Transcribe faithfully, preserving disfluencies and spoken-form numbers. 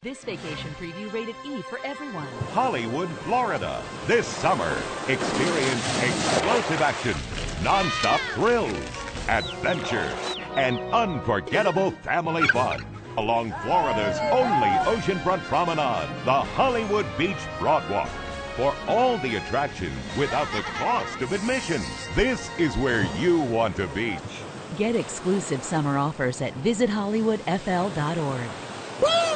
This vacation preview rated E for everyone. Hollywood, Florida. This summer, experience explosive action, non-stop thrills, adventure, and unforgettable family fun along Florida's only oceanfront promenade, the Hollywood Beach Broadwalk. For all the attractions without the cost of admission, this is where you want to beach. Get exclusive summer offers at visit hollywood f l dot org. Woo!